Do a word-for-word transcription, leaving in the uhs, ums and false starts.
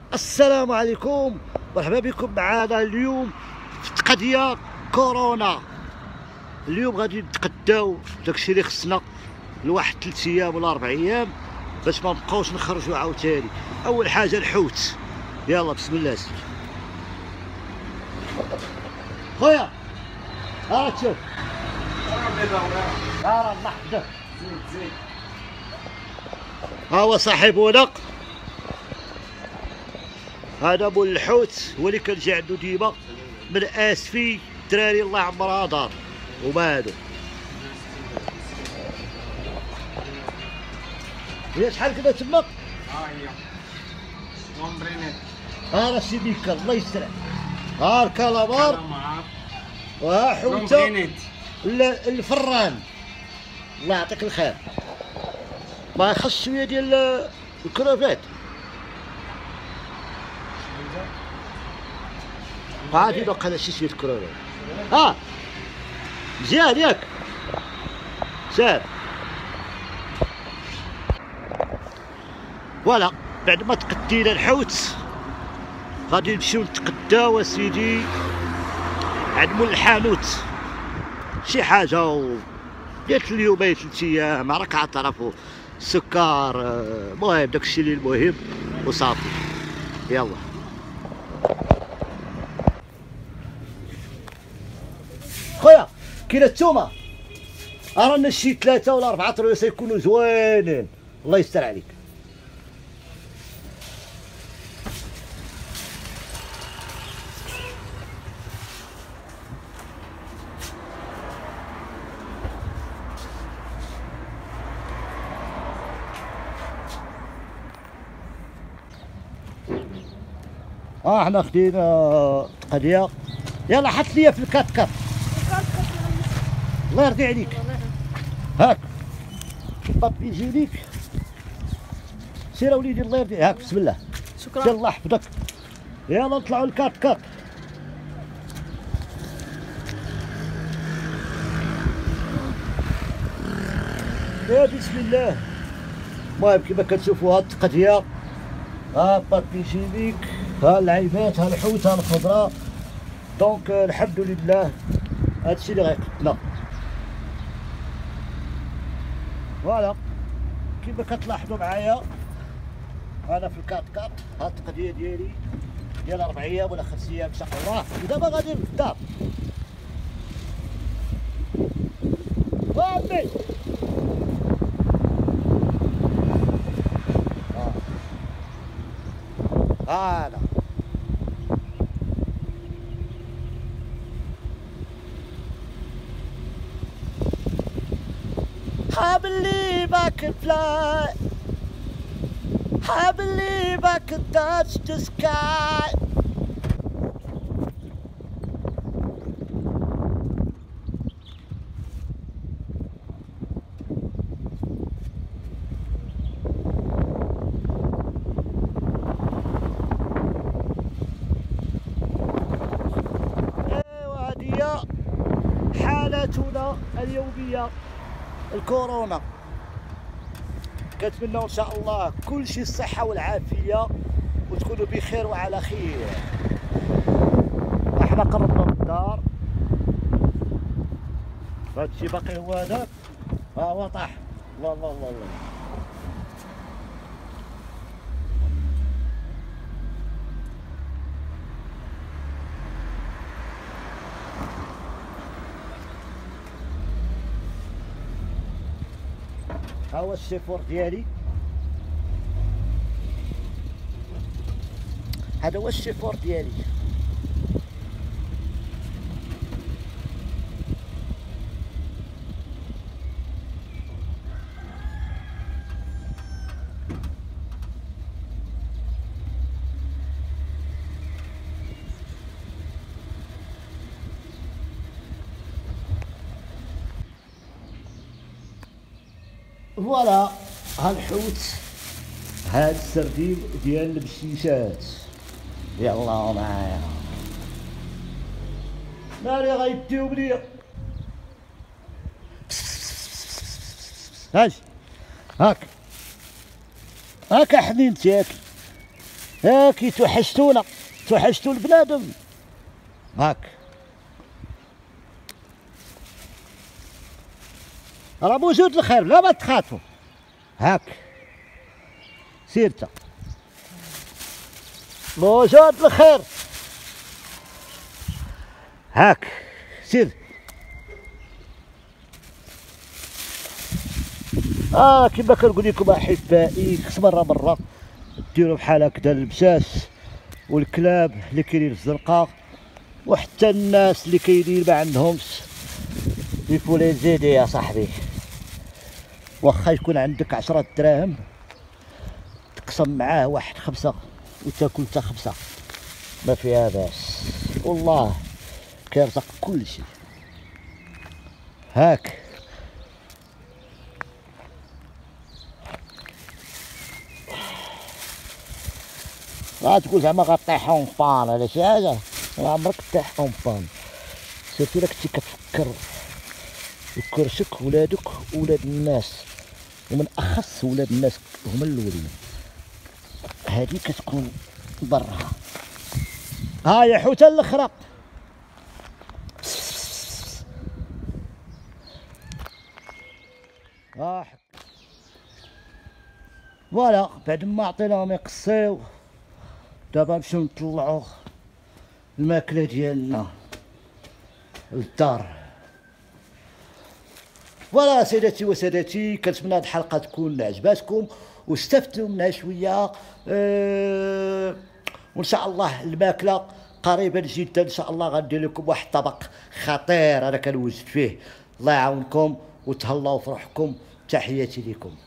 السلام عليكم، مرحبا بكم معنا اليوم في تقضية كورونا. اليوم غادي نتقداو داكشي اللي خصنا لواحد ثلاث ايام ولا اربع ايام باش ما نبقاوش نخرجوا عاوتاني. اول حاجه الحوت، يلا بسم الله سيدي. خويا ها تشوف ها نحضر زيد زيد، ها هو صاحبنا هذا مول الحوت، هو اللي كنجي عنده ديما من اسفي. الدراري الله عمرها دار وما هادو. هي شحال كذا تما؟ ها هي لومبرينيت، ها راه سي بيكر الله يستر. ها الكالامار كالامار وها حوته لومبرينيت، الفران الله يعطيك الخير. ما خص شويه ديال الكروفات عادي، باقا انا شي شويه كروفات. ها مزيان ياك سير. فوالا بعد ما تقدينا الحوت غادي نمشيو نتقداو اسيدي عند مول الحانوت شي حاجه و ديت اليومين ثلاث ايام راك عتعرفوا السكر. المهم داكشي اللي المهم وصافي. يلا خويا كاين التومه، رانا شي ثلاثه ولا اربعه رؤوس يكونوا زوينين الله يستر عليك. اه حنا خدينا تقضيه. يلا حط ليا في الكات كات الله يرضي عليك. هاك بابي جينيك، سير اوليدي الله يرضي. هاك بسم الله. شكرا. سير الله يحفظك. يلا نطلعوا الكات كات. يا بسم الله. المهم كما كتشوفوا هاد التقضيه، ها بابي جينيك، ها العيبات، ها الحوت، ها الخضره. دونك الحمد لله هادشي اللي غيقتنا. فوالا كيما كتلاحظوا معايا انا في الكات كات. هاد التقضيه ديالي ديال اربع ايام ولا خمس ايام ان شاء الله، ودابا غادي للدار. وامي ها هذا I believe I could fly. I believe I could touch the sky. ايوا هذه هي حالتنا اليوميه الكورونا. كنتمنوا ان شاء الله كل شيء الصحه والعافيه وتكونوا بخير وعلى خير. احنا قربنا من الدار، هادشي باقي هو هذاك. ها هو طاح. الله الله الله الله. ها هو السيفور ديالي، هذا هو السيفور ديالي. فوالا ها الحوت، هاد السردين ديال البشيشات. يلا معايا ناري غيديو بليا. هاج هاك حنين تاكل هاكي توحشتونا، توحشتو البنادم. هاك راه موجود الخير، لا ما تخافوا. هاك سير انت، موجود الخير. هاك سير. اه كما كنقول لكم احبائي، خص مره مره ديروا بحال هكذا المشاش والكلاب اللي كاينين في الزنقه، وحتى الناس اللي كاينين ما عندهمش يفولي زيدي يا صاحبي. واخا يكون عندك عشرة دراهم تقسم معاه واحد خمسة وتاكل تا خمسة، ما فيها باس، والله كيرزق كل شيء. هاك لا تقول زعما غطيح اون بان ولا شي حاجه، ما عمرك طيح اون بان، سيرتو الا كنتي كتفكر يكرشك ولادك وولاد الناس، ومن اخص ولاد الناس هما الاولين، هادي كتكون برا. ها يا حوته الاخرى. اه فوالا، بعد ما عطيناهم يقصيو دابا نمشيو نطلعو الماكله ديالنا للدار. فوالا سيداتي وسادتي، كنتمنى هاد الحلقه تكون عجباتكم واستفدتوا منها شويه. أه وان شاء الله الماكله قريبا جدا ان شاء الله غندير لكم واحد الطبق خطير انا كنوجد فيه. الله يعاونكم وتهلاو في روحكم، تحياتي لكم.